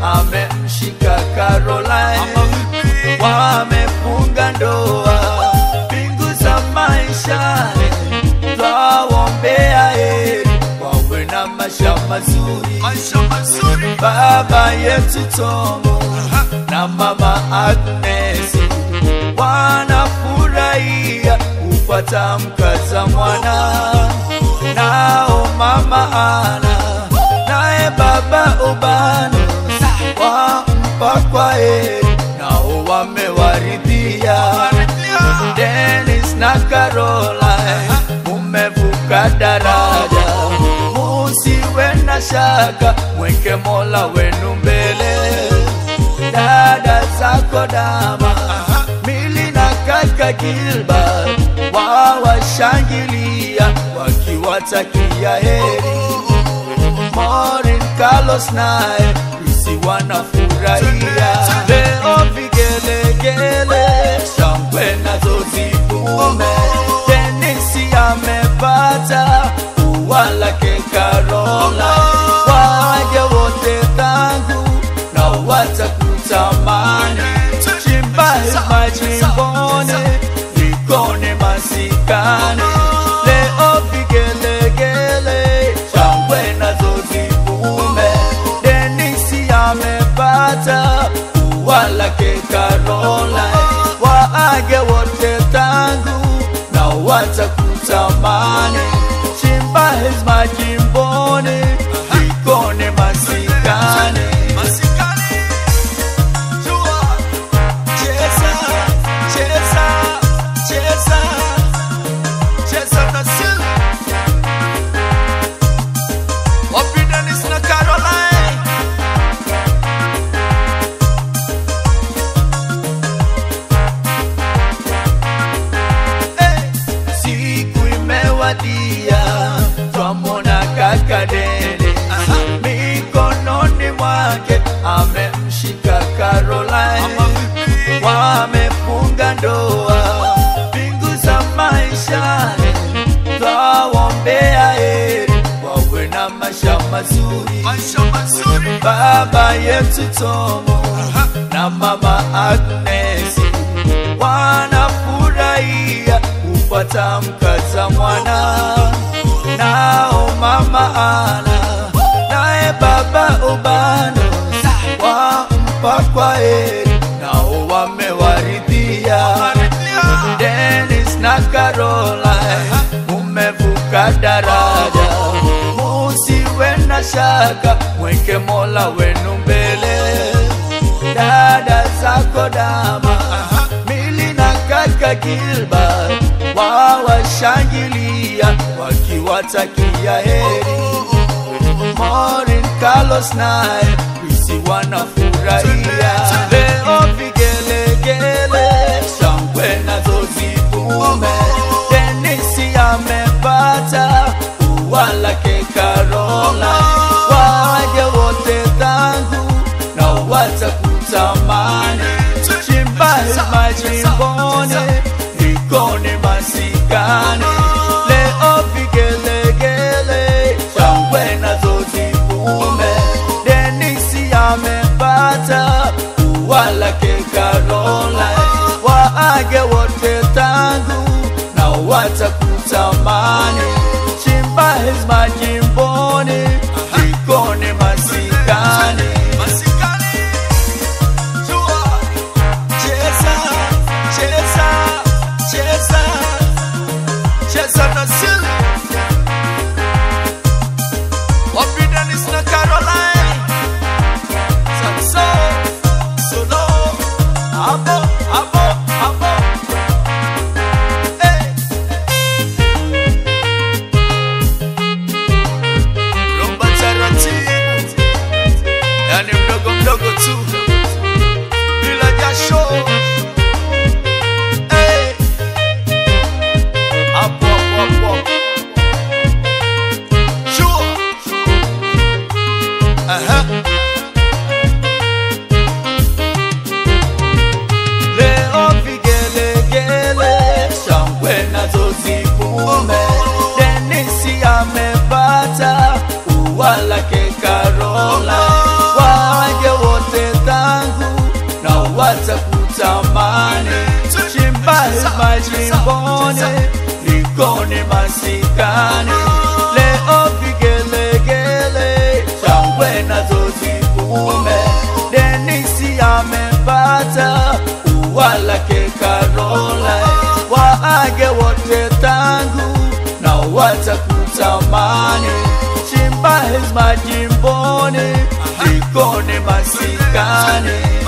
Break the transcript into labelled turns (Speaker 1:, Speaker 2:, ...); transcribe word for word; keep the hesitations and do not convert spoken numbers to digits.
Speaker 1: amemshika Caroline, wamefunga ndoa, mbingu za maisha twaombea heri, wawe na maisha mazuri, maisha mazuri. Baba yetu Tomo na mama Agnes wanafurahia kupata mkaza mwana, nao mama Ana nae baba Ubano wampa kwa heri, nao wamewaridhia. Dennis na Caroline mumevuka daraja, musiwe na shaka, mweke Mola wenu mbele. Dada zako Dama, Mili na kaka Gilbert wawashangilia wakiwatakia heri. Maureen, Carlos nae Lucy wanafurahia. Leo vigelegele, shangwe nazo zivume. Dennis amepata ua lake Caroline, waje wote tangu na watakutamani. Chimba hima chimbone, nikone masikani. Leo vigelegele, shangwe nazo zivume. Dennis amepata ua lake Caroline, waage wote tangu na watakutamani. Chimba hima chimbone, nikone masikani. Twamona kaka Dede, mikononi mwake amemshika Caroline, wamefunga ndoa, mbingu za maisha twaombea heri, wawe na maisha mazuri, maisha mazuri. Baba yetu Tomo na mama Agnes wanafurahia kupata mkaza mwana, nao mama Ana nae baba Ubano wampa kwa heri, nao wamewaridhia. Dennis na Caroline mumevuka daraja, musiwe na shaka, mweke Mola wenu mbele. Dada zako Dama, Mili na kaka Gilbert wawashangilia wakiwatakia heri. Maureen, Carlos nae Lucy wanafurahia. Leo vigelegele, shangwe nazo zivume. Dennis amepata ua lake Caroline, waje wote tangu na watakutamani. Chimba hima chimbone, nikone masikani. Leo vigelegele, shangwe nazo zivume. Dennis amepata ua lake Caroline, waage wote tangu na watakutamani. Chimba hima chimbone, nikone masikani. Wala ke Caroline, waje wote watakutamani. Chimba hema jimboni, Likoni masikani. Leo vigelegele, shangwe nazo zivume. Denisi amepata ua lake Karola. Waage wote tangu na watakutamani. Chimba hema jimboni, Likoni masikani.